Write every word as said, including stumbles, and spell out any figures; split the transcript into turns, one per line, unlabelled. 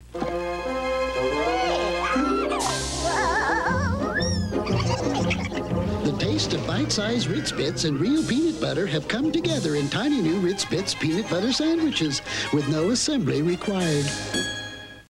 The taste of bite-sized Ritz Bitz and real peanut butter have come together in tiny new Ritz Bitz peanut butter sandwiches with no assembly required.